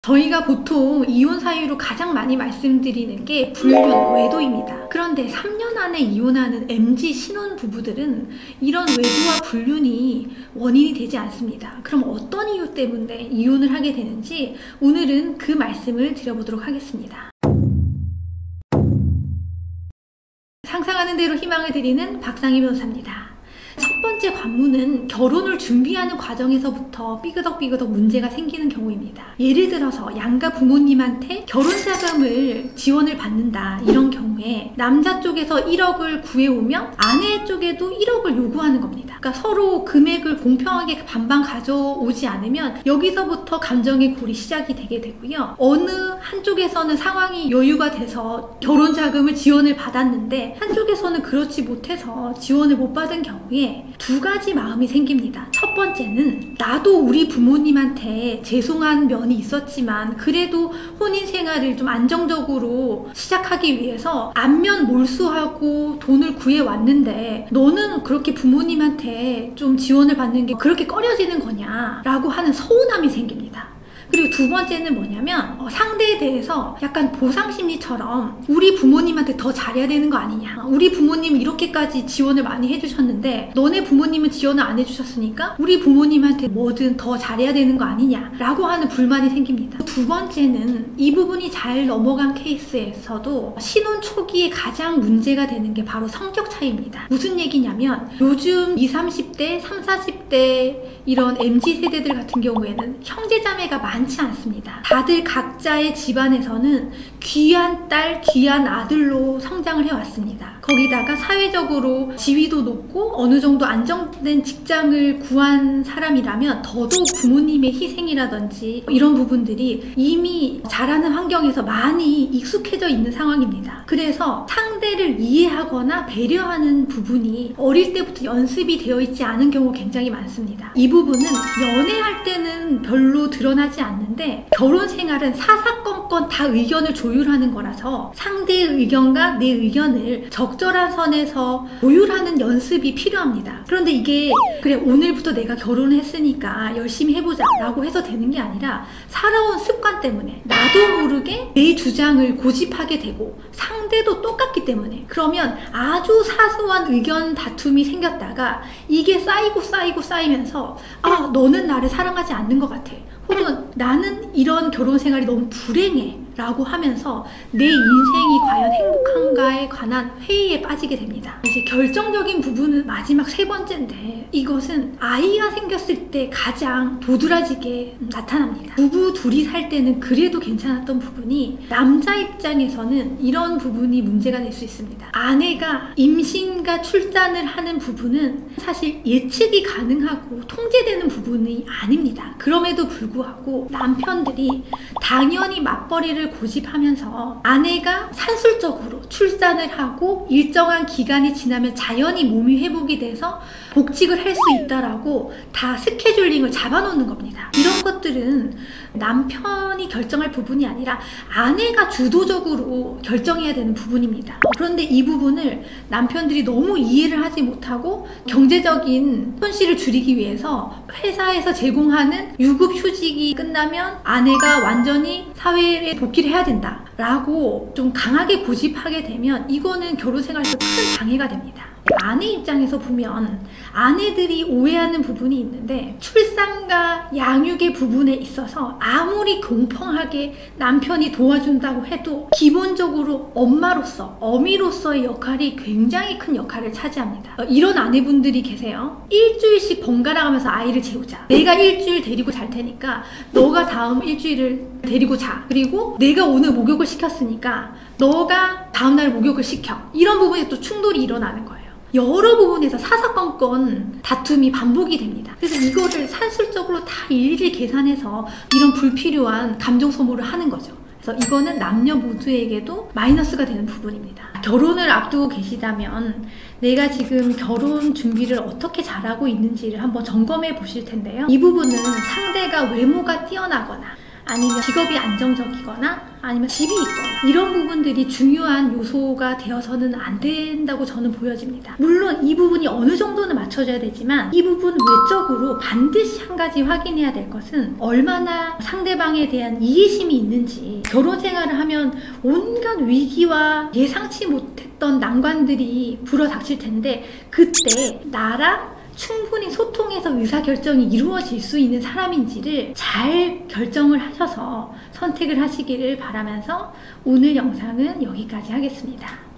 저희가 보통 이혼 사유로 가장 많이 말씀드리는 게 불륜, 외도입니다. 그런데 3년 안에 이혼하는 MZ 신혼 부부들은 이런 외도와 불륜이 원인이 되지 않습니다. 그럼 어떤 이유 때문에 이혼을 하게 되는지 오늘은 그 말씀을 드려보도록 하겠습니다. 상상하는 대로 희망을 드리는 박상희 변호사입니다. 첫 번째 관문은 결혼을 준비하는 과정에서부터 삐그덕삐그덕 문제가 생기는 경우입니다. 예를 들어서 양가 부모님한테 결혼자금을 지원을 받는다, 이런 경우에 남자 쪽에서 1억을 구해오면 아내 쪽에도 1억을 요구하는 겁니다. 그러니까 서로 금액을 공평하게 반반 가져오지 않으면 여기서부터 감정의 골이 시작이 되게 되고요. 어느 한쪽에서는 상황이 여유가 돼서 결혼자금을 지원을 받았는데 한쪽에서는 그렇지 못해서 지원을 못 받은 경우에 두 가지 마음이 생깁니다. 첫 번째는 나도 우리 부모님한테 죄송한 면이 있었지만 그래도 혼인 생활을 좀 안정적으로 시작하기 위해서 안면 몰수하고 돈을 구해왔는데 너는 그렇게 부모님한테 좀 지원을 받는 게 그렇게 꺼려지는 거냐 라고 하는 서운함이 생깁니다. 그리고 두 번째는 뭐냐면 상대에 대해서 약간 보상심리처럼 우리 부모님한테 더 잘해야 되는 거 아니냐, 우리 부모님 이렇게까지 지원을 많이 해주셨는데 너네 부모님은 지원을 안 해주셨으니까 우리 부모님한테 뭐든 더 잘해야 되는 거 아니냐 라고 하는 불만이 생깁니다. 두 번째는 이 부분이 잘 넘어간 케이스에서도 신혼 초기에 가장 문제가 되는 게 바로 성격 차이입니다. 무슨 얘기냐면 요즘 20, 30대, 30, 40대 이런 MZ세대들 같은 경우에는 형제자매가 많지 않습니다. 다들 각자의 집안에서는 귀한 딸, 귀한 아들로 성장을 해왔습니다. 거기다가 사회적으로 지위도 높고 어느 정도 안정된 직장을 구한 사람이라면 더더욱 부모님의 희생이라든지 이런 부분들이 이미 자라는 환경에서 많이 익숙해져 있는 상황입니다. 그래서 상대를 이해하거나 배려하는 부분이 어릴 때부터 연습이 되어 있지 않은 경우가 굉장히 많습니다. 이 부분은 연애할 때는 별로 드러나지 않는데 결혼 생활은 사사건건 다 의견을 조율하는 거라서 상대의 의견과 내 의견을 적절한 선에서 조율하는 연습이 필요합니다. 그런데 이게 그래 오늘부터 내가 결혼을 했으니까 열심히 해보자 라고 해서 되는 게 아니라 살아온 습관 때문에 나도 모르게 내 주장을 고집하게 되고 상대도 똑같기 때문에 그러면 아주 사소한 의견 다툼이 생겼다가 이게 쌓이면서 아 너는 나를 사랑하지 않는 것 같아, 혹은 나는 이런 결혼 생활이 너무 불행해 라고 하면서 내 인생이 과연 행복한가에 관한 회의에 빠지게 됩니다. 이제 결정적인 부분은 마지막 세 번째인데 이것은 아이가 생겼을 때 가장 도드라지게 나타납니다. 부부 둘이 살 때는 그래도 괜찮았던 부분이 남자 입장에서는 이런 부분이 문제가 될 수 있습니다. 아내가 임신과 출산을 하는 부분은 사실 예측이 가능하고 통제되는 부분이 아닙니다. 그럼에도 불구하고 남편들이 당연히 맞벌이를 고집하면서 아내가 산술적으로 출산을 하고 일정한 기간이 지나면 자연히 몸이 회복이 돼서 복직을 할 수 있다라고 다 스케줄링을 잡아놓는 겁니다. 이런 것들은 남편이 결정할 부분이 아니라 아내가 주도적으로 결정해야 되는 부분입니다. 그런데 이 부분을 남편들이 너무 이해를 하지 못하고 경제적인 손실을 줄이기 위해서 회사에서 제공하는 유급 휴직이 끝나면 아내가 완전히 사회에 복귀를 해야 된다 라고 좀 강하게 고집하게 되면 이거는 결혼 생활에서 큰 장애가 됩니다. 아내 입장에서 보면 아내들이 오해하는 부분이 있는데 출산과 양육의 부분에 있어서 아무리 공평하게 남편이 도와준다고 해도 기본적으로 엄마로서, 어미로서의 역할이 굉장히 큰 역할을 차지합니다. 이런 아내분들이 계세요. 일주일씩 번갈아 가면서 아이를 재우자, 내가 일주일 데리고 잘 테니까 너가 다음 일주일을 데리고 자, 그리고 내가 오늘 목욕을 시켰으니까 너가 다음날 목욕을 시켜, 이런 부분에 또 충돌이 일어나는 거예요. 여러 부분에서 사사건건 다툼이 반복이 됩니다. 그래서 이거를 산술적으로 다 일일이 계산해서 이런 불필요한 감정 소모를 하는 거죠. 그래서 이거는 남녀 모두에게도 마이너스가 되는 부분입니다. 결혼을 앞두고 계시다면 내가 지금 결혼 준비를 어떻게 잘하고 있는지를 한번 점검해 보실 텐데요. 이 부분은 상대가 외모가 뛰어나거나 아니면 직업이 안정적이거나 아니면 집이 있거나 이런 부분들이 중요한 요소가 되어서는 안 된다고 저는 보여집니다. 물론 이 부분이 어느 정도는 맞춰져야 되지만 이 부분 외적으로 반드시 한 가지 확인해야 될 것은 얼마나 상대방에 대한 이해심이 있는지. 결혼 생활을 하면 온갖 위기와 예상치 못했던 난관들이 불어닥칠 텐데 그때 나랑 충분히 소통해서 의사결정이 이루어질 수 있는 사람인지를 잘 결정을 하셔서 선택을 하시기를 바라면서 오늘 영상은 여기까지 하겠습니다.